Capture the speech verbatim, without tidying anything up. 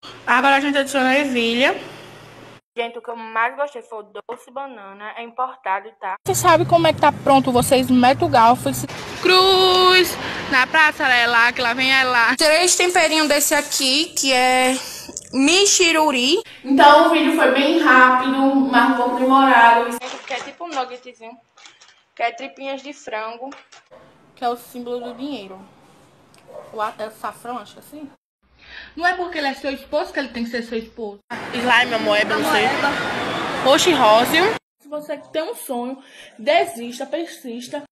Agora a gente adiciona a ervilha. Gente, o que eu mais gostei foi o doce banana. É importado, tá? Você sabe como é que tá pronto, vocês metem o garfo. Cruz, na praça ela é lá, que lá vem ela. Três temperinhos desse aqui, que é michiruri. Então o vídeo foi bem rápido, mas um pouco demorado. Que é tipo um nuggetzinho. Que é tripinhas de frango. Que é o símbolo do dinheiro. O é safrão, acho que assim. Não é porque ele é seu esposo que ele tem que ser seu esposo. Slime, amor, é pra você. Roxo e rosa. Se você tem um sonho, desista, persista.